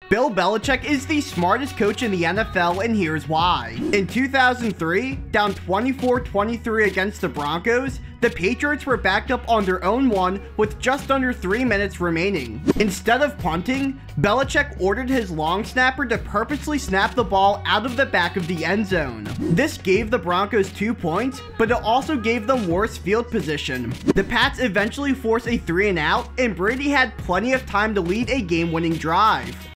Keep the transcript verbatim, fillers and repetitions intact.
Bill Belichick is the smartest coach in the N F L, and here's why. In two thousand three, down twenty-four twenty-three against the Broncos, the Patriots were backed up on their own one with just under three minutes remaining. Instead of punting, Belichick ordered his long snapper to purposely snap the ball out of the back of the end zone. This gave the Broncos two points, but it also gave them worse field position. The Pats eventually forced a three and out, and Brady had plenty of time to lead a game-winning drive.